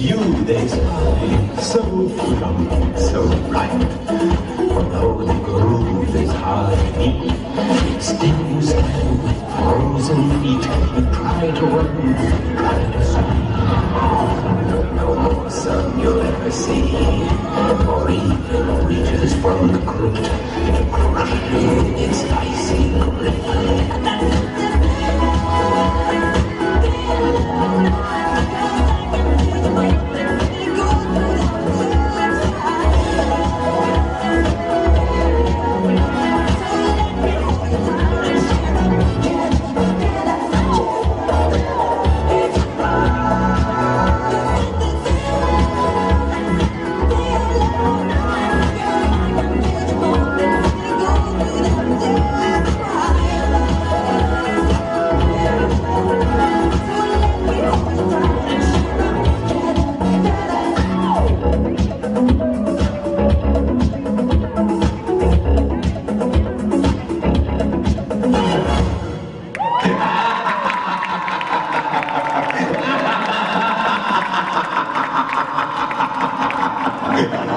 you they spy, so young, so bright. Although the groove is hard to beat, still you stand with frozen feet. You try to run, try to swim. No more sun you'll ever see, or even reaches from the crypt to crush you in its